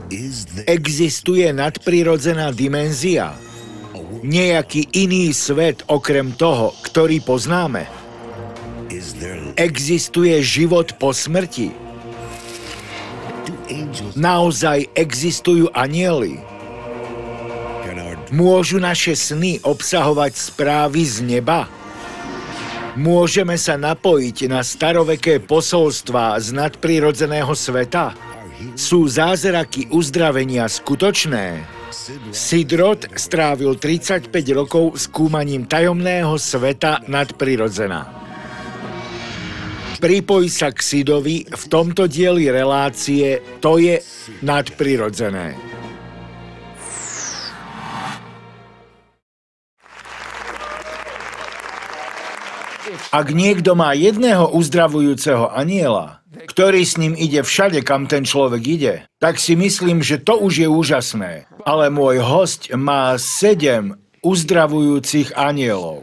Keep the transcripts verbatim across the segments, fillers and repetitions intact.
Existuje nadprirodzená dimenzia? Nejaký iný svet okrem toho, ktorý poznáme? Existuje život po smrti? Naozaj existujú anjeli? Môžu naše sny obsahovať správy z neba? Môžeme sa napojiť na staroveké posolstvá z nadprirodzeného sveta? Sú zázraky uzdravenia skutočné? Sid Roth strávil tridsaťpäť rokov skúmaním tajomného sveta nadprirodzena. Pripoj sa k Sidovi v tomto dieli relácie To je nadprirodzené. Ak niekto má jedného uzdravujúceho anjela, ktorý s ním ide všade, kam ten človek ide, tak si myslím, že to už je úžasné. Ale môj hosť má sedem uzdravujúcich anjelov.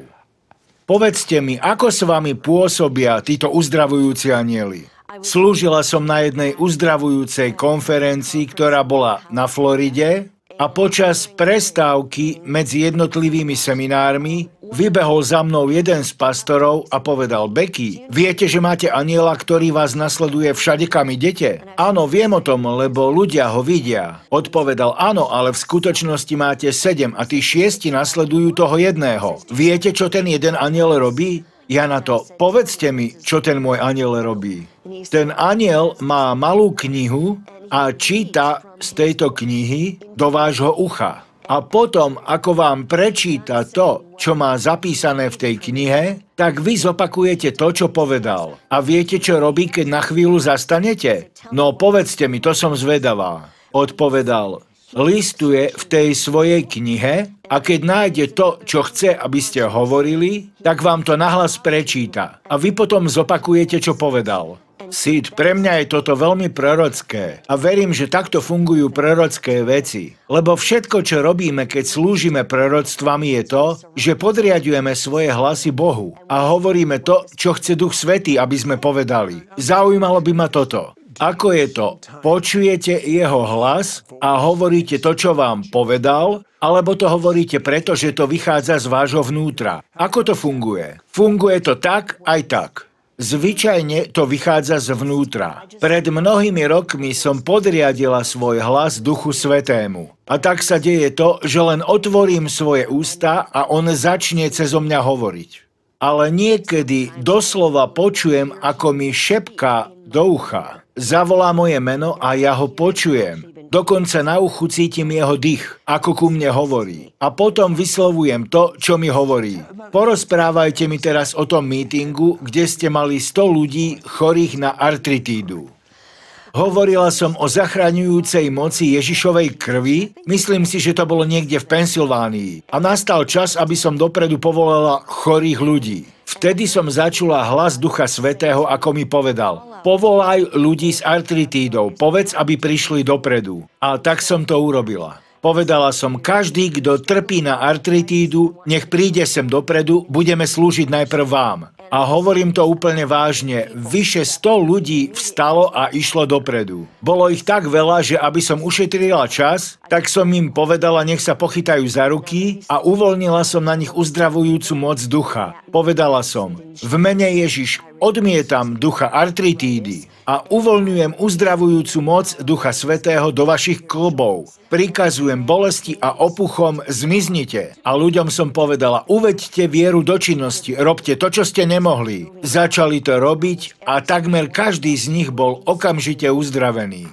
Povedzte mi, ako s vami pôsobia títo uzdravujúci anjeli? Slúžila som na jednej uzdravujúcej konferencii, ktorá bola na Floride, a počas prestávky medzi jednotlivými seminármi vybehol za mnou jeden z pastorov a povedal: Becky, viete, že máte anjela, ktorý vás nasleduje všade, kam idete? Áno, viem o tom, lebo ľudia ho vidia. Odpovedal: áno, ale v skutočnosti máte sedem a tí šiesti nasledujú toho jedného. Viete, čo ten jeden anjel robí? Ja na to: povedzte mi, čo ten môj anjel robí. Ten anjel má malú knihu a číta z tejto knihy do vášho ucha. A potom, ako vám prečíta to, čo má zapísané v tej knihe, tak vy zopakujete to, čo povedal. A viete, čo robí, keď na chvíľu zastanete? No, povedzte mi, to som zvedavá. Odpovedal: listuje v tej svojej knihe a keď nájde to, čo chce, aby ste hovorili, tak vám to nahlas prečíta. A vy potom zopakujete, čo povedal. Sid, pre mňa je toto veľmi prorocké a verím, že takto fungujú prorocké veci. Lebo všetko, čo robíme, keď slúžime proroctvami, je to, že podriadujeme svoje hlasy Bohu a hovoríme to, čo chce Duch Svätý, aby sme povedali. Zaujímalo by ma toto. Ako je to? Počujete jeho hlas a hovoríte to, čo vám povedal, alebo to hovoríte preto, že to vychádza z vášho vnútra? Ako to funguje? Funguje to tak aj tak. Zvyčajne to vychádza zvnútra. Pred mnohými rokmi som podriadila svoj hlas Duchu Svätému. A tak sa deje to, že len otvorím svoje ústa a on začne cezo mňa hovoriť. Ale niekedy doslova počujem, ako mi šepká do ucha. Zavolá moje meno a ja ho počujem. Dokonca na uchu cítim jeho dých, ako ku mne hovorí. A potom vyslovujem to, čo mi hovorí. Porozprávajte mi teraz o tom mítingu, kde ste mali sto ľudí chorých na artritídu. Hovorila som o zachraňujúcej moci Ježišovej krvi. Myslím si, že to bolo niekde v Pensylvánii. A nastal čas, aby som dopredu povolala chorých ľudí. Vtedy som začula hlas Ducha Svätého, ako mi povedal: povolaj ľudí s artritídou, povedz, aby prišli dopredu. A tak som to urobila. Povedala som: každý, kto trpí na artritídu, nech príde sem dopredu, budeme slúžiť najprv vám. A hovorím to úplne vážne, vyše sto ľudí vstalo a išlo dopredu. Bolo ich tak veľa, že aby som ušetrila čas, tak som im povedala, nech sa pochytajú za ruky a uvoľnila som na nich uzdravujúcu moc ducha. Povedala som: v mene Ježiš odmietam ducha artritídy a uvoľňujem uzdravujúcu moc Ducha Svätého do vašich klbov. Prikazujem bolesti a opuchom, zmiznite. A ľuďom som povedala: uveďte vieru do činnosti, robte to, čo ste nemohli. Začali to robiť a takmer každý z nich bol okamžite uzdravený.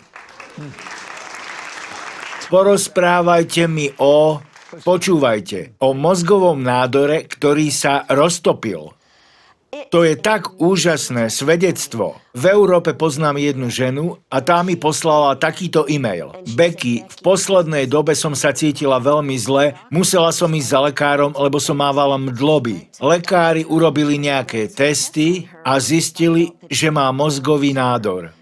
Porozprávajte mi o... Počúvajte, o mozgovom nádore, ktorý sa roztopil. To je tak úžasné svedectvo. V Európe poznám jednu ženu a tá mi poslala takýto e-mail. Becky, v poslednej dobe som sa cítila veľmi zle, musela som ísť za lekárom, lebo som mávala mdloby. Lekári urobili nejaké testy a zistili, že má mozgový nádor.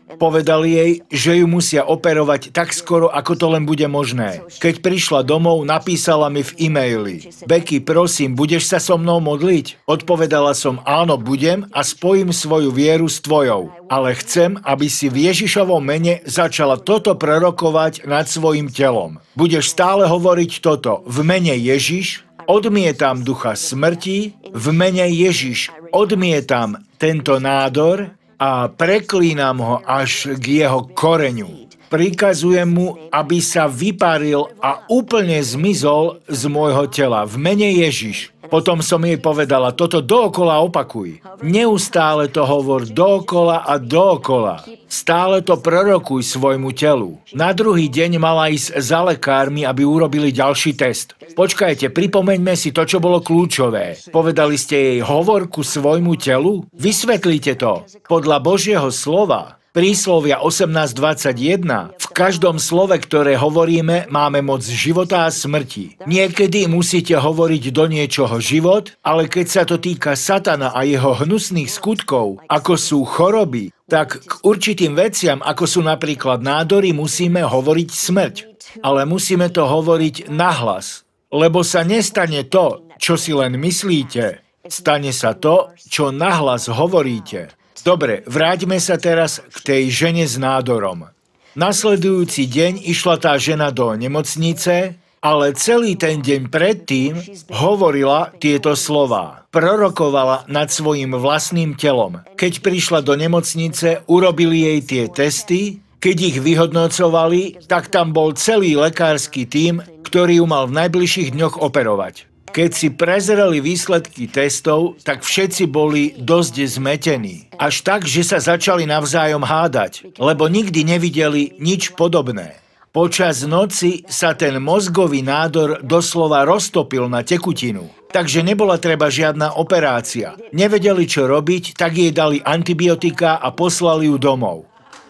Povedali jej, že ju musia operovať tak skoro, ako to len bude možné. Keď prišla domov, napísala mi v e-maili: Becky, prosím, budeš sa so mnou modliť? Odpovedala som: áno, budem a spojím svoju vieru s tvojou. Ale chcem, aby si v Ježišovom mene začala toto prorokovať nad svojim telom. Budeš stále hovoriť toto: v mene Ježiš odmietam ducha smrti, v mene Ježiš odmietam tento nádor a preklínam ho až k jeho koreňu. Prikazujem mu, aby sa vyparil a úplne zmizol z môjho tela. V mene Ježiš. Potom som jej povedala: toto dookola opakuj. Neustále to hovor dookola a dookola. Stále to prorokuj svojmu telu. Na druhý deň mala ísť za lekármi, aby urobili ďalší test. Počkajte, pripomeňme si to, čo bolo kľúčové. Povedali ste jej: hovor ku svojmu telu? Vysvetlite to. Podľa Božieho slova, Príslovia osemnásť dvadsaťjeden, v každom slove, ktoré hovoríme, máme moc života a smrti. Niekedy musíte hovoriť do niečoho život, ale keď sa to týka satana a jeho hnusných skutkov, ako sú choroby, tak k určitým veciam, ako sú napríklad nádory, musíme hovoriť smrť. Ale musíme to hovoriť nahlas, lebo sa nestane to, čo si len myslíte. Stane sa to, čo nahlas hovoríte. Dobre, vráťme sa teraz k tej žene s nádorom. Nasledujúci deň išla tá žena do nemocnice, ale celý ten deň predtým hovorila tieto slová. Prorokovala nad svojim vlastným telom. Keď prišla do nemocnice, urobili jej tie testy. Keď ich vyhodnocovali, tak tam bol celý lekársky tím, ktorý ju mal v najbližších dňoch operovať. Keď si prezreli výsledky testov, tak všetci boli dosť zmetení. Až tak, že sa začali navzájom hádať, lebo nikdy nevideli nič podobné. Počas noci sa ten mozgový nádor doslova roztopil na tekutinu. Takže nebola treba žiadna operácia. Nevedeli, čo robiť, tak jej dali antibiotika a poslali ju domov.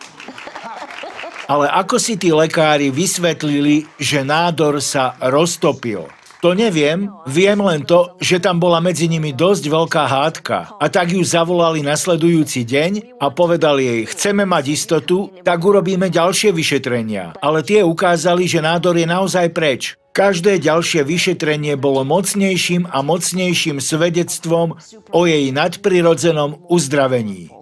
Ale ako si tí lekári vysvetlili, že nádor sa roztopil? To neviem, viem len to, že tam bola medzi nimi dosť veľká hádka. A tak ju zavolali nasledujúci deň a povedali jej: chceme mať istotu, tak urobíme ďalšie vyšetrenia. Ale tie ukázali, že nádor je naozaj preč. Každé ďalšie vyšetrenie bolo mocnejším a mocnejším svedectvom o jej nadprirodzenom uzdravení.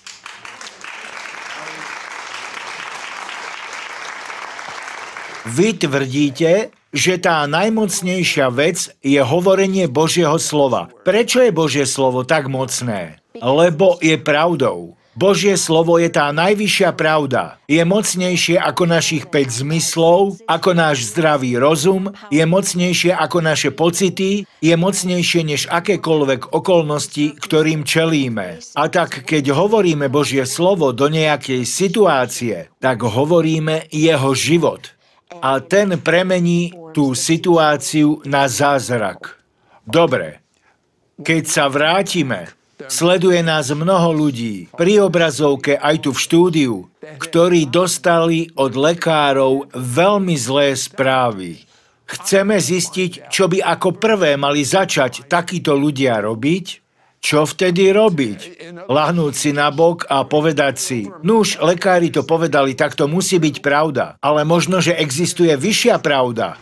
Vy tvrdíte, že tá najmocnejšia vec je hovorenie Božieho slova. Prečo je Božie slovo tak mocné? Lebo je pravdou. Božie slovo je tá najvyššia pravda. Je mocnejšie ako našich päť zmyslov, ako náš zdravý rozum, je mocnejšie ako naše pocity, je mocnejšie než akékoľvek okolnosti, ktorým čelíme. A tak, keď hovoríme Božie slovo do nejakej situácie, tak hovoríme jeho život. A ten premení tú situáciu na zázrak. Dobre, keď sa vrátime, sleduje nás mnoho ľudí, pri obrazovke aj tu v štúdiu, ktorí dostali od lekárov veľmi zlé správy. Chceme zistiť, čo by ako prvé mali začať takíto ľudia robiť. Čo vtedy robiť? Lahnúť si na bok a povedať si: nuž, lekári to povedali, tak to musí byť pravda. Ale možno, že existuje vyššia pravda.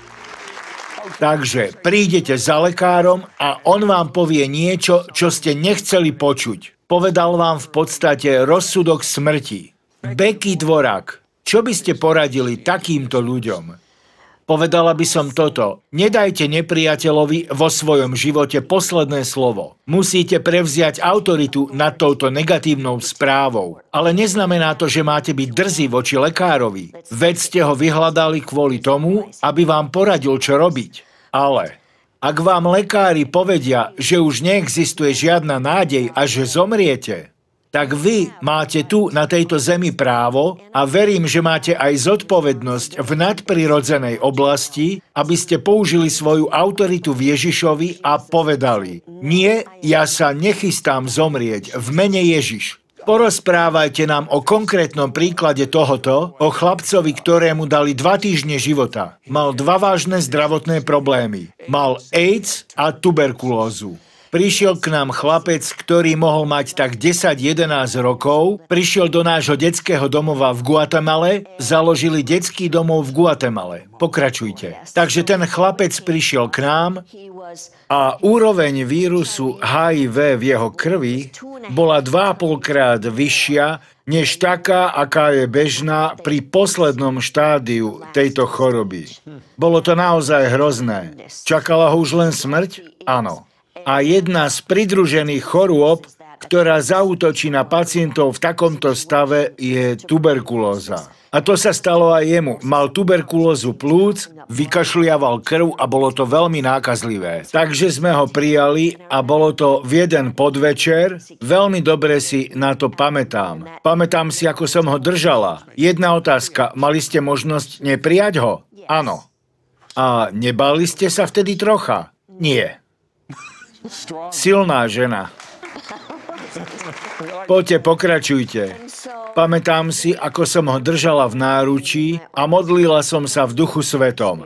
Takže prídete za lekárom a on vám povie niečo, čo ste nechceli počuť. Povedal vám v podstate rozsudok smrti. Becky Dvorak, čo by ste poradili takýmto ľuďom? Povedala by som toto: nedajte nepriateľovi vo svojom živote posledné slovo. Musíte prevziať autoritu nad touto negatívnou správou. Ale neznamená to, že máte byť drzí voči lekárovi. Veď ste ho vyhľadali kvôli tomu, aby vám poradil, čo robiť. Ale ak vám lekári povedia, že už neexistuje žiadna nádej a že zomriete, tak vy máte tu na tejto zemi právo a verím, že máte aj zodpovednosť v nadprirodzenej oblasti, aby ste použili svoju autoritu v Ježišovi a povedali: nie, ja sa nechystám zomrieť, v mene Ježiš. Porozprávajte nám o konkrétnom príklade tohoto, o chlapcovi, ktorému dali dva týždne života. Mal dva vážne zdravotné problémy. Mal AIDS a tuberkulózu. Prišiel k nám chlapec, ktorý mohol mať tak desať jedenásť rokov, prišiel do nášho detského domova v Guatemale, založili detský domov v Guatemale. Pokračujte. Takže ten chlapec prišiel k nám a úroveň vírusu há í vé v jeho krvi bola dva a pol krát vyššia, než taká, aká je bežná pri poslednom štádiu tejto choroby. Bolo to naozaj hrozné. Čakala ho už len smrť? Áno. A jedna z pridružených chorôb, ktorá zaútočí na pacientov v takomto stave, je tuberkulóza. A to sa stalo aj jemu. Mal tuberkulózu plúc, vykašliaval krv a bolo to veľmi nákazlivé. Takže sme ho prijali a bolo to v jeden podvečer. Veľmi dobre si na to pamätám. Pamätám si, ako som ho držala. Jedna otázka. Mali ste možnosť neprijať ho? Áno. A nebali ste sa vtedy trocha? Nie. Silná žena. Poďte, pokračujte. Pamätám si, ako som ho držala v náručí a modlila som sa v Duchu Svetom.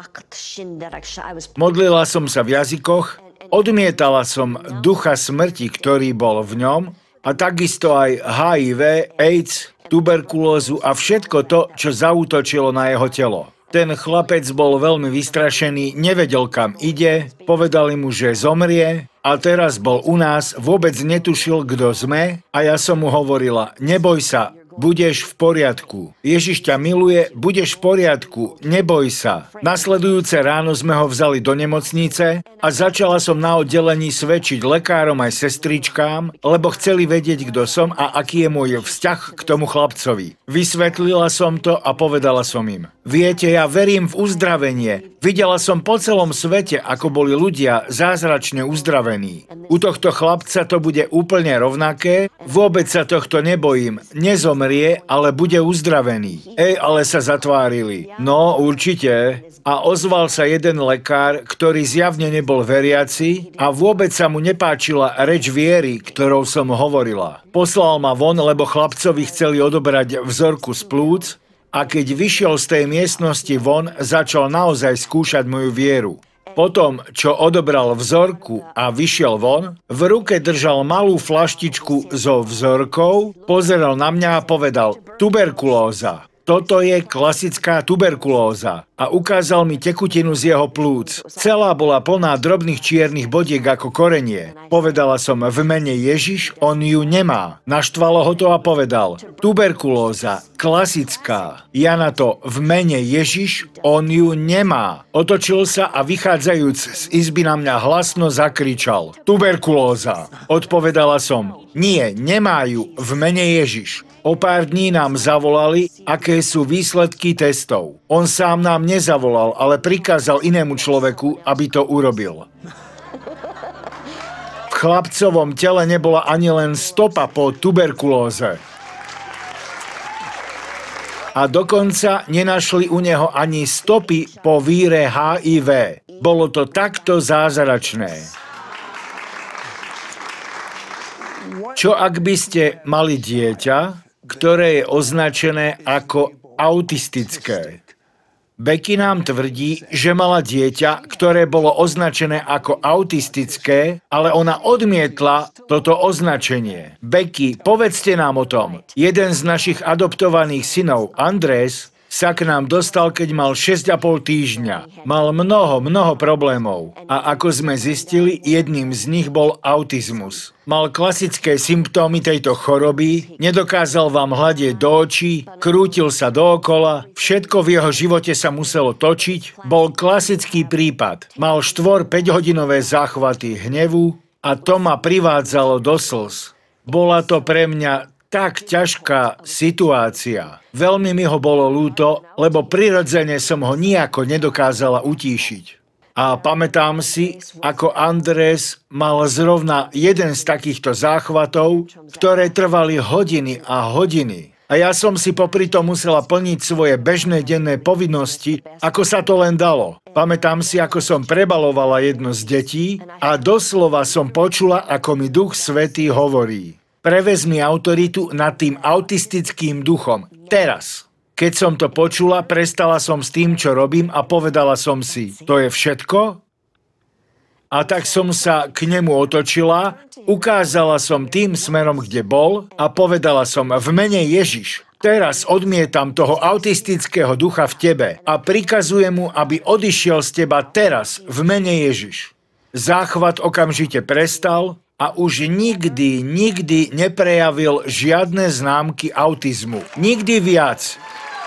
Modlila som sa v jazykoch, odmietala som ducha smrti, ktorý bol v ňom, a takisto aj há í vé, AIDS, tuberkulózu a všetko to, čo zaútočilo na jeho telo. Ten chlapec bol veľmi vystrašený, nevedel, kam ide, povedali mu, že zomrie a teraz bol u nás, vôbec netušil, kto sme a ja som mu hovorila, neboj sa, budeš v poriadku. Ježiš ťa miluje, budeš v poriadku, neboj sa. Nasledujúce ráno sme ho vzali do nemocnice a začala som na oddelení svedčiť lekárom aj sestričkám, lebo chceli vedieť, kto som a aký je môj vzťah k tomu chlapcovi. Vysvetlila som to a povedala som im. Viete, ja verím v uzdravenie. Videla som po celom svete, ako boli ľudia zázračne uzdravení. U tohto chlapca to bude úplne rovnaké, vôbec sa tohto nebojím, nezomrie, ale bude uzdravený. Ej, ale sa zatvárili. No, určite. A ozval sa jeden lekár, ktorý zjavne nebol veriaci a vôbec sa mu nepáčila reč viery, ktorou som hovorila. Poslal ma von, lebo chlapcovi chceli odobrať vzorku z plúc, a keď vyšiel z tej miestnosti von, začal naozaj skúšať moju vieru. Potom, čo odobral vzorku a vyšiel von, v ruke držal malú flaštičku so vzorkou, pozeral na mňa a povedal, tuberkulóza. Toto je klasická tuberkulóza. A ukázal mi tekutinu z jeho plúc. Celá bola plná drobných čiernych bodiek ako korenie. Povedala som, v mene Ježiš, on ju nemá. Naštvalo ho to a povedal, tuberkulóza, klasická. Ja na to, v mene Ježiš, on ju nemá. Otočil sa a vychádzajúc z izby na mňa hlasno zakričal, tuberkulóza. Odpovedala som, nie, nemá ju, v mene Ježiš. O pár dní nám zavolali, aké sú výsledky testov. On sám nám nezavolal, ale prikázal inému človeku, aby to urobil. V chlapcovom tele nebola ani len stopa po tuberkulóze. A dokonca nenašli u neho ani stopy po víre há í vé. Bolo to takto zázračné. Čo ak by ste mali dieťa, ktoré je označené ako autistické? Becky nám tvrdí, že mala dieťa, ktoré bolo označené ako autistické, ale ona odmietla toto označenie. Becky, povedzte nám o tom. Jeden z našich adoptovaných synov, Andrés, sa k nám dostal, keď mal šesť a pol týždňa. Mal mnoho, mnoho problémov. A ako sme zistili, jedným z nich bol autizmus. Mal klasické symptómy tejto choroby, nedokázal vám hľadieť do očí, krútil sa dookola, všetko v jeho živote sa muselo točiť, bol klasický prípad. Mal štvor päťhodinové záchvaty hnevu a to ma privádzalo do slz. Bola to pre mňa tak ťažká situácia. Veľmi mi ho bolo ľúto, lebo prirodzene som ho nijako nedokázala utíšiť. A pamätám si, ako Andrés mal zrovna jeden z takýchto záchvatov, ktoré trvali hodiny a hodiny. A ja som si popri tom musela plniť svoje bežné denné povinnosti, ako sa to len dalo. Pamätám si, ako som prebalovala jedno z detí a doslova som počula, ako mi Duch Svätý hovorí. Prevezmi autoritu nad tým autistickým duchom. Teraz. Keď som to počula, prestala som s tým, čo robím a povedala som si, to je všetko? A tak som sa k nemu otočila, ukázala som tým smerom, kde bol a povedala som v mene Ježiš. Teraz odmietam toho autistického ducha v tebe a prikazujem mu, aby odišiel z teba teraz v mene Ježiš. Záchvat okamžite prestal a už nikdy, nikdy neprejavil žiadne známky autizmu. Nikdy viac.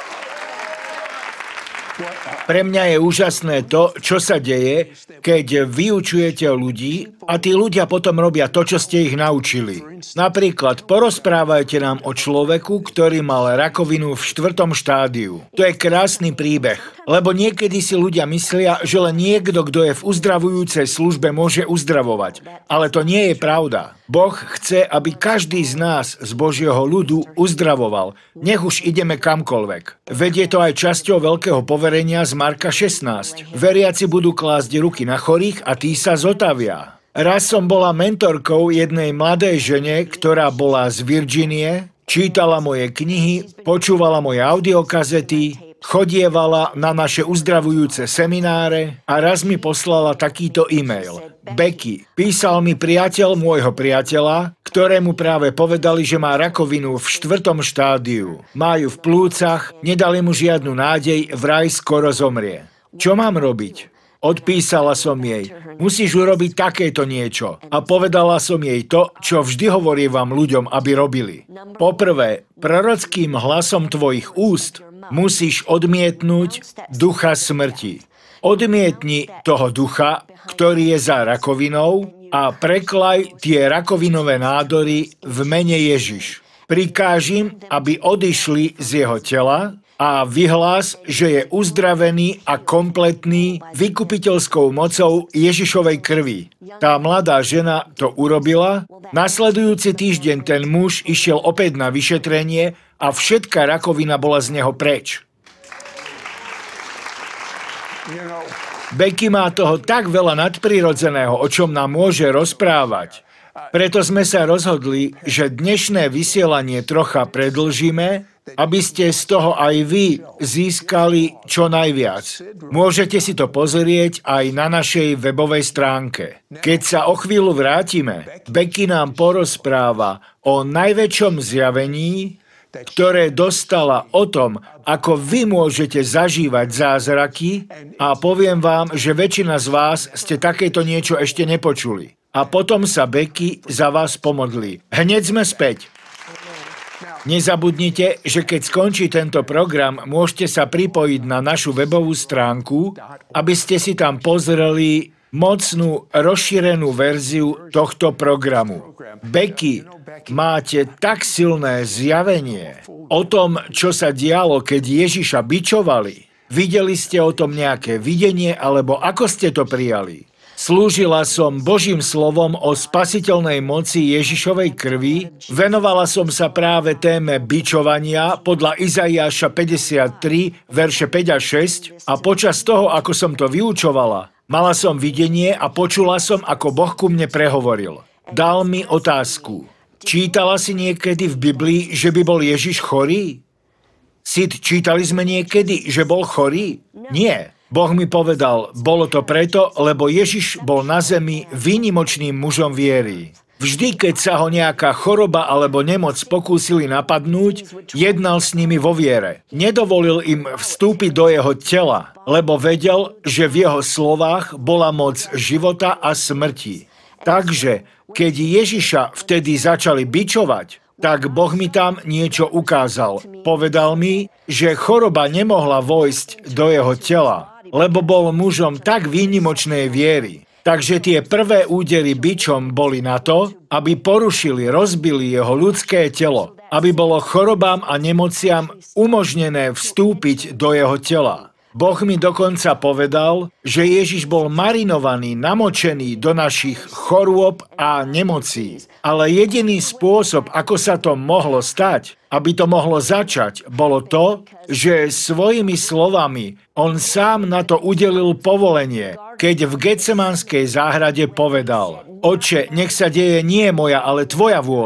Pre mňa je úžasné to, čo sa deje, keď vyučujete ľudí a tí ľudia potom robia to, čo ste ich naučili. Napríklad, porozprávajte nám o človeku, ktorý mal rakovinu v štvrtom štádiu. To je krásny príbeh, lebo niekedy si ľudia myslia, že len niekto, kto je v uzdravujúcej službe, môže uzdravovať. Ale to nie je pravda. Boh chce, aby každý z nás, z Božieho ľudu, uzdravoval. Nech už ideme kamkoľvek. Veď je to aj časťou veľkého poverenia z Marka šestnásť. Veriaci budú klásť ruky na chorých a tí sa zotavia. Raz som bola mentorkou jednej mladej žene, ktorá bola z Virginie, čítala moje knihy, počúvala moje audiokazety, chodievala na naše uzdravujúce semináre a raz mi poslala takýto e-mail. Becky, písal mi priateľ môjho priateľa, ktorému práve povedali, že má rakovinu v štvrtom štádiu. Má ju v plúcach, nedali mu žiadnu nádej, vraj skoro zomrie. Čo mám robiť? Odpísala som jej, musíš urobiť takéto niečo. A povedala som jej to, čo vždy hovorím vám ľuďom, aby robili. Poprvé, prorockým hlasom tvojich úst musíš odmietnúť ducha smrti. Odmietni toho ducha, ktorý je za rakovinou a preklaj tie rakovinové nádory v mene Ježiš. Prikážim, aby odišli z jeho tela a vyhlás, že je uzdravený a kompletný vykupiteľskou mocou Ježišovej krvi. Tá mladá žena to urobila. Nasledujúci týždeň ten muž išiel opäť na vyšetrenie a všetká rakovina bola z neho preč. Becky má toho tak veľa nadprirodzeného, o čom nám môže rozprávať. Preto sme sa rozhodli, že dnešné vysielanie trocha predĺžime, aby ste z toho aj vy získali čo najviac. Môžete si to pozrieť aj na našej webovej stránke. Keď sa o chvíľu vrátime, Becky nám porozpráva o najväčšom zjavení, ktoré dostala o tom, ako vy môžete zažívať zázraky a poviem vám, že väčšina z vás ste takéto niečo ešte nepočuli. A potom sa Becky za vás pomodlí. Hneď sme späť. Nezabudnite, že keď skončí tento program, môžete sa pripojiť na našu webovú stránku, aby ste si tam pozreli mocnú, rozšírenú verziu tohto programu. Becky, máte tak silné zjavenie o tom, čo sa dialo, keď Ježiša bičovali. Videli ste o tom nejaké videnie, alebo ako ste to prijali? Slúžila som Božím slovom o spasiteľnej moci Ježišovej krvi, venovala som sa práve téme bičovania podľa Izaiáša päťdesiattri, verše päť a šesť a počas toho, ako som to vyučovala, mala som videnie a počula som, ako Boh ku mne prehovoril. Dal mi otázku. Čítala si niekedy v Biblii, že by bol Ježiš chorý? Sid, čítali sme niekedy, že bol chorý? Nie. Boh mi povedal, bolo to preto, lebo Ježiš bol na zemi výnimočným mužom viery. Vždy, keď sa ho nejaká choroba alebo nemoc pokúsili napadnúť, jednal s nimi vo viere. Nedovolil im vstúpiť do jeho tela, lebo vedel, že v jeho slovách bola moc života a smrti. Takže, keď Ježiša vtedy začali bičovať, tak Boh mi tam niečo ukázal. Povedal mi, že choroba nemohla vojsť do jeho tela, lebo bol mužom tak výnimočnej viery. Takže tie prvé údery bičom boli na to, aby porušili, rozbili jeho ľudské telo, aby bolo chorobám a nemociam umožnené vstúpiť do jeho tela. Boh mi dokonca povedal, že Ježiš bol marinovaný, namočený do našich chorôb a nemocí. Ale jediný spôsob, ako sa to mohlo stať, aby to mohlo začať, bolo to, že svojimi slovami on sám na to udelil povolenie, keď v Getsemanskej záhrade povedal: Oče, nech sa deje nie moja, ale tvoja vôľa.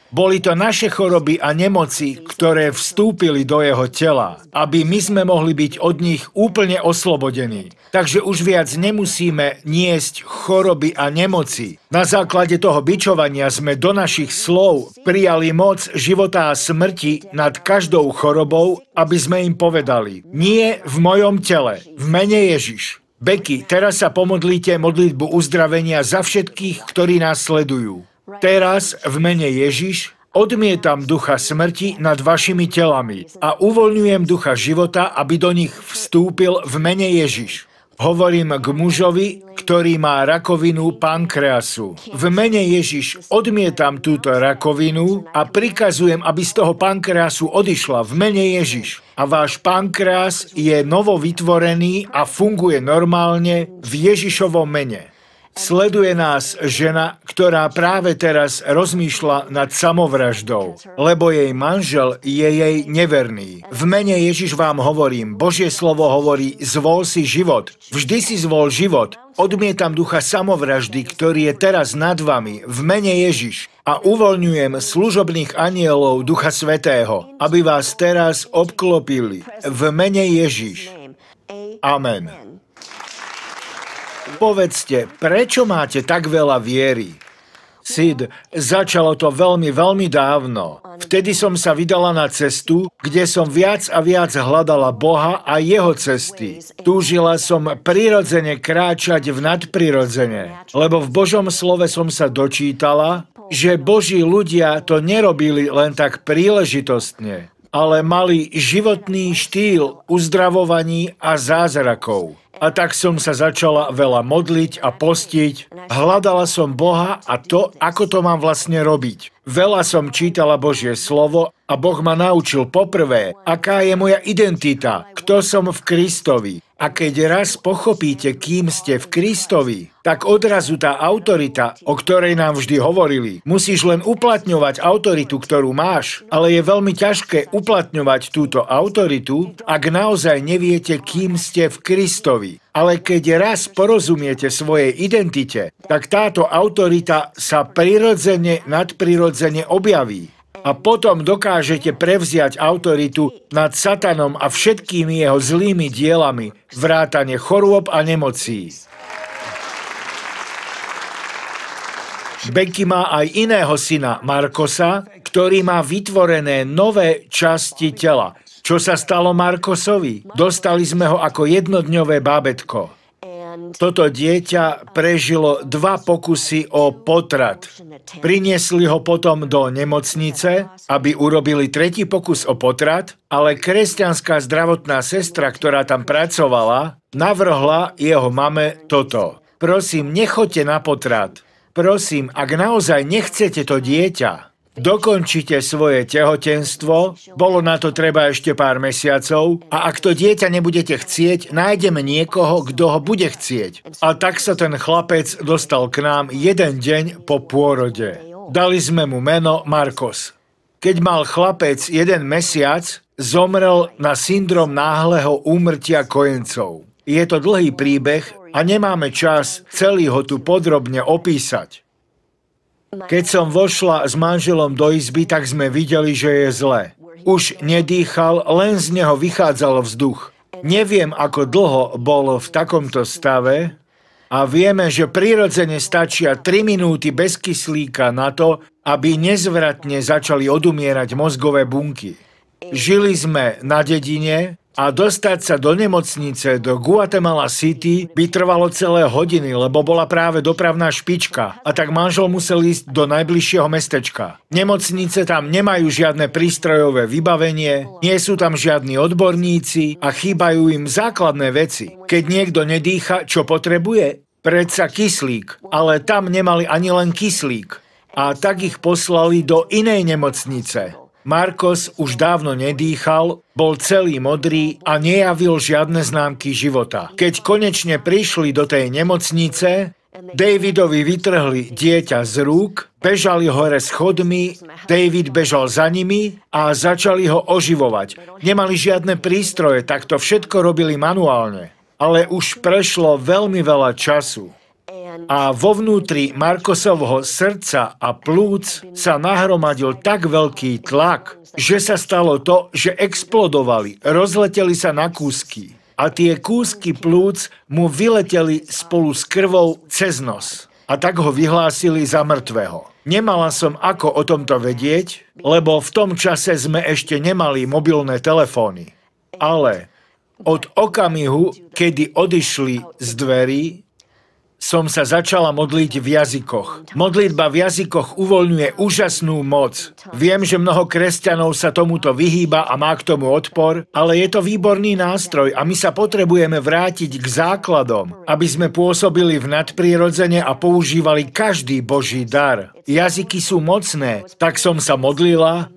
Boli to naše choroby a nemoci, ktoré vstúpili do jeho tela, aby my sme mohli byť od nich úplne oslobodení. Takže už viac nemusíme niesť choroby a nemoci. Na základe toho bičovania sme do našich slov prijali moc života a smrti nad každou chorobou, aby sme im povedali: nie v mojom tele, v mene Ježiš. Beky, teraz sa pomodlite modlitbu uzdravenia za všetkých, ktorí nás sledujú. Teraz v mene Ježiš odmietam ducha smrti nad vašimi telami a uvoľňujem ducha života, aby do nich vstúpil v mene Ježiš. Hovorím k mužovi, ktorý má rakovinu pankreasu. V mene Ježiš odmietam túto rakovinu a prikazujem, aby z toho pankreasu odišla v mene Ježiš. A váš pankreas je novo vytvorený a funguje normálne v Ježišovom mene. Sleduje nás žena, ktorá práve teraz rozmýšľa nad samovraždou, lebo jej manžel je jej neverný. V mene Ježiš vám hovorím, Božie slovo hovorí: zvol si život. Vždy si zvol život. Odmietam ducha samovraždy, ktorý je teraz nad vami, v mene Ježiš. A uvoľňujem služobných anielov Ducha Svätého, aby vás teraz obklopili. V mene Ježiš. Amen. Povedzte, prečo máte tak veľa viery? Sid, začalo to veľmi, veľmi dávno. Vtedy som sa vydala na cestu, kde som viac a viac hľadala Boha a jeho cesty. Túžila som prirodzene kráčať v nadprirodzene, lebo v Božom slove som sa dočítala, že Boží ľudia to nerobili len tak príležitostne, ale mali životný štýl uzdravovaní a zázrakov. A tak som sa začala veľa modliť a postiť. Hľadala som Boha a to, ako to mám vlastne robiť. Veľa som čítala Božie slovo a Boh ma naučil poprvé, aká je moja identita, kto som v Kristovi. A keď raz pochopíte, kým ste v Kristovi, tak odrazu tá autorita, o ktorej nám vždy hovorili, musíš len uplatňovať autoritu, ktorú máš, ale je veľmi ťažké uplatňovať túto autoritu, ak naozaj neviete, kým ste v Kristovi. Ale keď raz porozumiete svojej identite, tak táto autorita sa prirodzene, nadprirodzene objaví. A potom dokážete prevziať autoritu nad Satanom a všetkými jeho zlými dielami, vrátane chorôb a nemocí. Beky má aj iného syna, Markosa, ktorý má vytvorené nové časti tela. Čo sa stalo Markosovi? Dostali sme ho ako jednodňové bábätko. Toto dieťa prežilo dva pokusy o potrat. Priniesli ho potom do nemocnice, aby urobili tretí pokus o potrat, ale kresťanská zdravotná sestra, ktorá tam pracovala, navrhla jeho mame toto: prosím, nechoďte na potrat. Prosím, ak naozaj nechcete to dieťa, dokončite svoje tehotenstvo, bolo na to treba ešte pár mesiacov, a ak to dieťa nebudete chcieť, nájdeme niekoho, kto ho bude chcieť. A tak sa ten chlapec dostal k nám jeden deň po pôrode. Dali sme mu meno Markos. Keď mal chlapec jeden mesiac, zomrel na syndrom náhleho úmrtia kojencov. Je to dlhý príbeh a nemáme čas celý ho tu podrobne opísať. Keď som vošla s manželom do izby, tak sme videli, že je zle. Už nedýchal, len z neho vychádzal vzduch. Neviem, ako dlho bol v takomto stave a vieme, že prirodzene stačia tri minúty bez kyslíka na to, aby nezvratne začali odumierať mozgové bunky. Žili sme na dedine a dostať sa do nemocnice do Guatemala City by trvalo celé hodiny, lebo bola práve dopravná špička a tak manžel musel ísť do najbližšieho mestečka. Nemocnice tam nemajú žiadne prístrojové vybavenie, nie sú tam žiadni odborníci a chýbajú im základné veci. Keď niekto nedýcha, čo potrebuje? Predsa kyslík, ale tam nemali ani len kyslík. A tak ich poslali do inej nemocnice. Markos už dávno nedýchal, bol celý modrý a nejavil žiadne známky života. Keď konečne prišli do tej nemocnice, Davidovi vytrhli dieťa z rúk, bežali hore schodmi, David bežal za nimi a začali ho oživovať. Nemali žiadne prístroje, tak to všetko robili manuálne. Ale už prešlo veľmi veľa času. A vo vnútri Markosovho srdca a plúc sa nahromadil tak veľký tlak, že sa stalo to, že explodovali, rozleteli sa na kúsky. A tie kúsky plúc mu vyleteli spolu s krvou cez nos. A tak ho vyhlásili za mŕtvého. Nemala som ako o tomto vedieť, lebo v tom čase sme ešte nemali mobilné telefóny. Ale od okamihu, kedy odišli z dverí, som sa začala modliť v jazykoch. Modlitba v jazykoch uvoľňuje úžasnú moc. Viem, že mnoho kresťanov sa tomuto vyhýba a má k tomu odpor, ale je to výborný nástroj a my sa potrebujeme vrátiť k základom, aby sme pôsobili v nadprirodzene a používali každý Boží dar. Jazyky sú mocné, tak som sa modlila.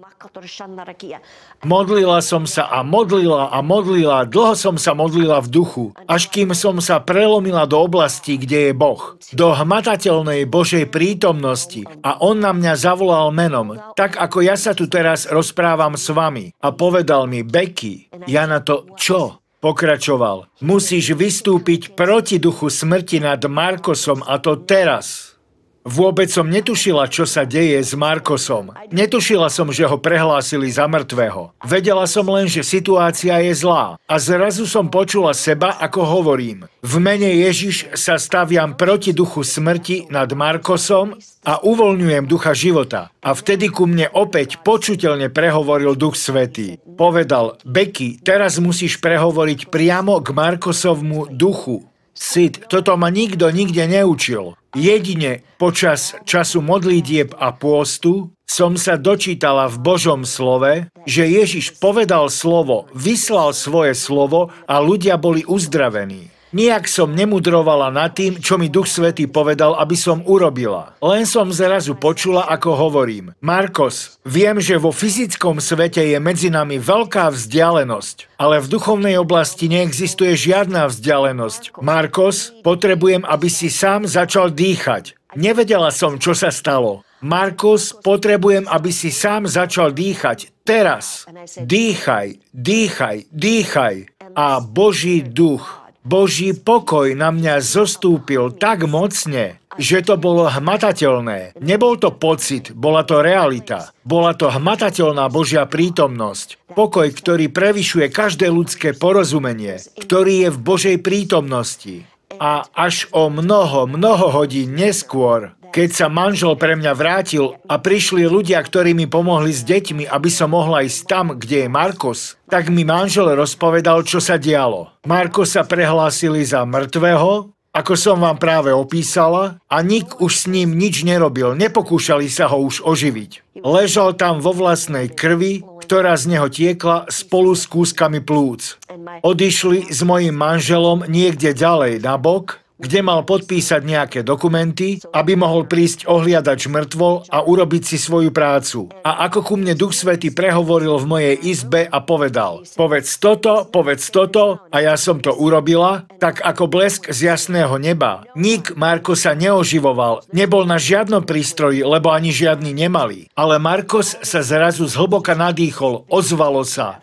Modlila som sa a modlila a modlila, dlho som sa modlila v duchu, až kým som sa prelomila do oblasti, kde je Boh, do hmatateľnej Božej prítomnosti a On na mňa zavolal menom, tak ako ja sa tu teraz rozprávam s vami a povedal mi, Becky, ja na to čo? Pokračoval, musíš vystúpiť proti duchu smrti nad Markosom a to teraz. Vôbec som netušila, čo sa deje s Markosom. Netušila som, že ho prehlásili za mŕtvého. Vedela som len, že situácia je zlá. A zrazu som počula seba, ako hovorím. V mene Ježiš sa staviam proti duchu smrti nad Markosom a uvoľňujem ducha života. A vtedy ku mne opäť počuteľne prehovoril Duch Svätý. Povedal, Becky, teraz musíš prehovoriť priamo k Markosovmu duchu. Sid, toto ma nikto nikde neučil. Jedine počas času modlitieb a pôstu som sa dočítala v Božom slove, že Ježiš povedal slovo, vyslal svoje slovo a ľudia boli uzdravení. Nijak som nemudrovala nad tým, čo mi Duch Svätý povedal, aby som urobila. Len som zrazu počula, ako hovorím. Markos, viem, že vo fyzickom svete je medzi nami veľká vzdialenosť, ale v duchovnej oblasti neexistuje žiadna vzdialenosť. Markos, potrebujem, aby si sám začal dýchať. Nevedela som, čo sa stalo. Markos, potrebujem, aby si sám začal dýchať. Teraz. Dýchaj, dýchaj, dýchaj. A Boží duch, Boží pokoj na mňa zostúpil tak mocne, že to bolo hmatateľné. Nebol to pocit, bola to realita. Bola to hmatateľná Božia prítomnosť. Pokoj, ktorý prevyšuje každé ľudské porozumenie, ktorý je v Božej prítomnosti. A až o mnoho, mnoho hodín neskôr, keď sa manžel pre mňa vrátil a prišli ľudia, ktorí mi pomohli s deťmi, aby som mohla ísť tam, kde je Markos, tak mi manžel rozpovedal, čo sa dialo. Markosa prehlásili za mŕtvého, ako som vám práve opísala, a nik už s ním nič nerobil, nepokúšali sa ho už oživiť. Ležal tam vo vlastnej krvi, ktorá z neho tiekla spolu s kúskami plúc. Odišli s mojím manželom niekde ďalej na bok, kde mal podpísať nejaké dokumenty, aby mohol prísť ohliadač mŕtvol a urobiť si svoju prácu. A ako ku mne Duch Svätý prehovoril v mojej izbe a povedal, povedz toto, povedz toto, a ja som to urobila, tak ako blesk z jasného neba. Nik Markosa neoživoval, nebol na žiadnom prístroji, lebo ani žiadny nemali. Ale Markos sa zrazu zhlboka nadýchol, ozvalo sa.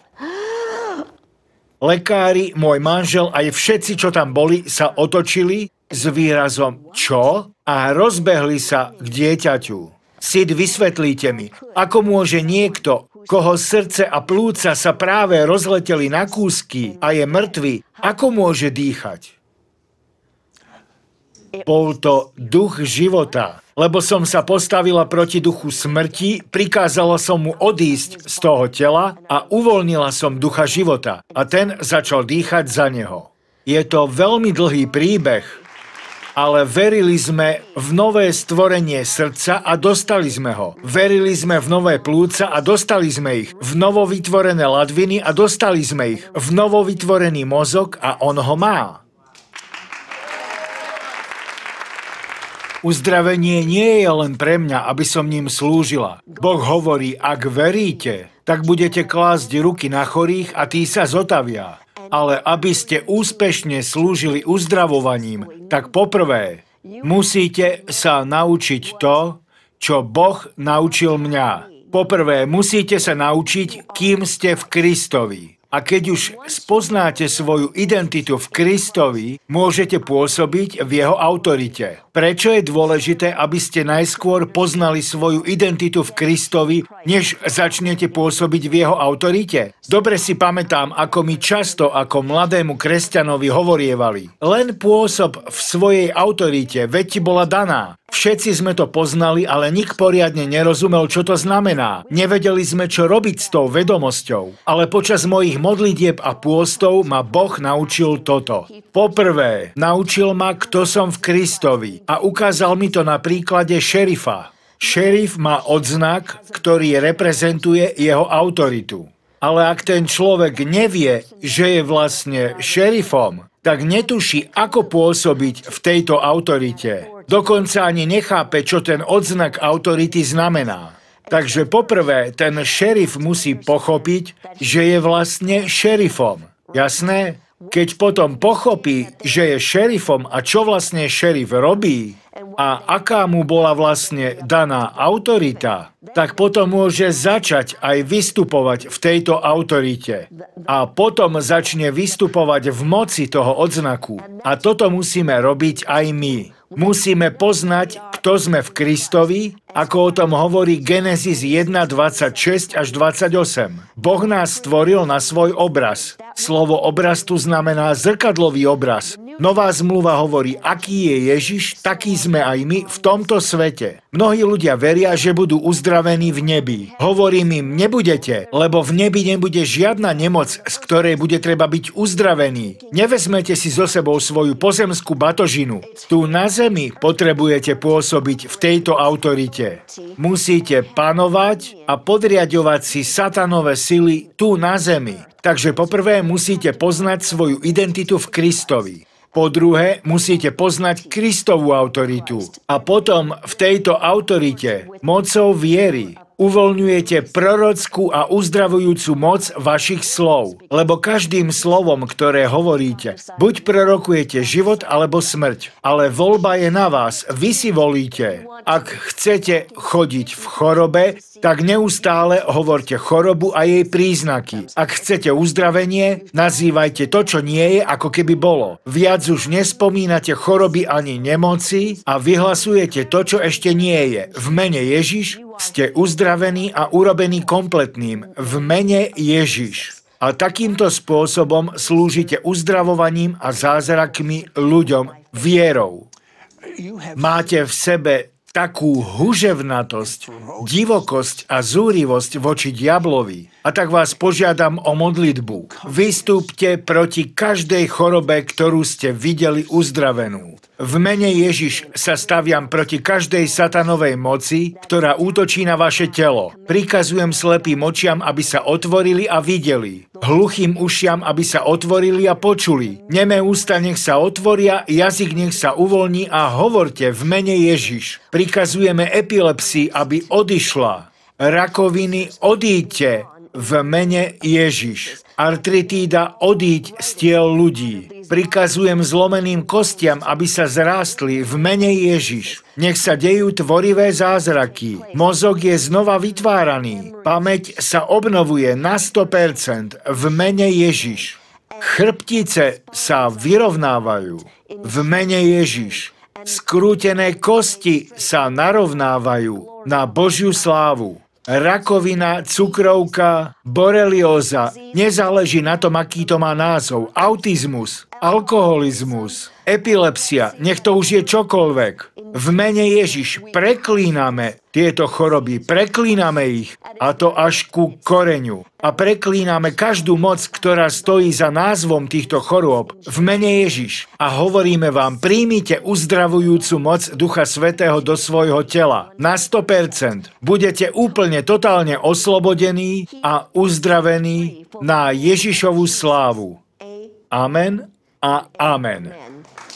Lekári, môj manžel aj všetci, čo tam boli, sa otočili s výrazom čo? A rozbehli sa k dieťaťu. Sid, vysvetlíte mi, ako môže niekto, koho srdce a plúca sa práve rozleteli na kúsky a je mŕtvy, ako môže dýchať? Bol to duch života, lebo som sa postavila proti duchu smrti, prikázala som mu odísť z toho tela a uvoľnila som ducha života a ten začal dýchať za neho. Je to veľmi dlhý príbeh, ale verili sme v nové stvorenie srdca a dostali sme ho. Verili sme v nové plúca a dostali sme ich. V novovytvorené ladviny a dostali sme ich. V novovytvorený mozog a on ho má. Uzdravenie nie je len pre mňa, aby som ním slúžila. Boh hovorí, ak veríte, tak budete klásť ruky na chorých a tí sa zotavia. Ale aby ste úspešne slúžili uzdravovaním, tak poprvé musíte sa naučiť to, čo Boh naučil mňa. Poprvé musíte sa naučiť, kým ste v Kristovi. A keď už spoznáte svoju identitu v Kristovi, môžete pôsobiť v jeho autorite. Prečo je dôležité, aby ste najskôr poznali svoju identitu v Kristovi, než začnete pôsobiť v jeho autorite? Dobre si pamätám, ako mi často ako mladému kresťanovi hovorievali. Len pôsob v svojej autorite, veď ti bola daná. Všetci sme to poznali, ale nik poriadne nerozumel, čo to znamená. Nevedeli sme, čo robiť s tou vedomosťou. Ale počas mojich modlitieb a pôstov ma Boh naučil toto. Poprvé, naučil ma, kto som v Kristovi a ukázal mi to na príklade šerifa. Šerif má odznak, ktorý reprezentuje jeho autoritu. Ale ak ten človek nevie, že je vlastne šerifom, tak netuší, ako pôsobiť v tejto autorite. Dokonca ani nechápe, čo ten odznak autority znamená. Takže poprvé, ten šerif musí pochopiť, že je vlastne šerifom. Jasné? Keď potom pochopí, že je šerifom a čo vlastne šerif robí a aká mu bola vlastne daná autorita, tak potom môže začať aj vystupovať v tejto autorite. A potom začne vystupovať v moci toho odznaku. A toto musíme robiť aj my. Musíme poznať, kto sme v Kristovi, ako o tom hovorí Genesis jeden, dvadsaťšesť až dvadsaťosem. Boh nás stvoril na svoj obraz. Slovo obraz tu znamená zrkadlový obraz. Nová zmluva hovorí, aký je Ježiš, taký sme aj my v tomto svete. Mnohí ľudia veria, že budú uzdravení v nebi. Hovorím im, nebudete, lebo v nebi nebude žiadna nemoc, z ktorej bude treba byť uzdravený. Nevezmete si so sebou svoju pozemskú batožinu. Tu na zemi potrebujete pôsobiť v tejto autorite. Musíte panovať a podriadovať si satanové sily tu na zemi. Takže poprvé musíte poznať svoju identitu v Kristovi. Po druhé, musíte poznať Kristovú autoritu. A potom v tejto autorite, mocou viery, uvoľňujete prorockú a uzdravujúcu moc vašich slov. Lebo každým slovom, ktoré hovoríte, buď prorokujete život alebo smrť. Ale voľba je na vás. Vy si volíte. Ak chcete chodiť v chorobe, tak neustále hovorte chorobu a jej príznaky. Ak chcete uzdravenie, nazývajte to, čo nie je, ako keby bolo. Viac už nespomínate choroby ani nemoci a vyhlasujete to, čo ešte nie je. V mene Ježiš ste uzdravení a urobení kompletným. V mene Ježiš. A takýmto spôsobom slúžite uzdravovaním a zázrakmi ľuďom vierou. Máte v sebe takú huževnatosť, divokosť a zúrivosť voči diablovi. A tak vás požiadam o modlitbu. Vystúpte proti každej chorobe, ktorú ste videli uzdravenú. V mene Ježiš sa staviam proti každej satanovej moci, ktorá útočí na vaše telo. Prikazujem slepým očiam, aby sa otvorili a videli. Hluchým ušiam, aby sa otvorili a počuli. Nemé ústa nech sa otvoria, jazyk nech sa uvoľní a hovorte v mene Ježiš. Prikazujeme epilepsii, aby odišla. Rakoviny, odíďte v mene Ježiš. Artritída, odíď z tiel ľudí. Prikazujem zlomeným kostiam, aby sa zrástli v mene Ježiš. Nech sa dejú tvorivé zázraky. Mozog je znova vytváraný. Pamäť sa obnovuje na sto percent v mene Ježiš. Chrbtice sa vyrovnávajú v mene Ježiš. Skrútené kosti sa narovnávajú na Božiu slávu. Rakovina, cukrovka, borelióza, nezáleží na tom, aký to má názov, autizmus, alkoholizmus, epilepsia, nech to už je čokoľvek. V mene Ježiš preklíname tieto choroby, preklíname ich, a to až ku koreňu. A preklíname každú moc, ktorá stojí za názvom týchto chorôb v mene Ježiš. A hovoríme vám, príjmite uzdravujúcu moc Ducha Svätého do svojho tela. Na sto percent budete úplne totálne oslobodení a uzdravení na Ježišovu slávu. Amen a amen.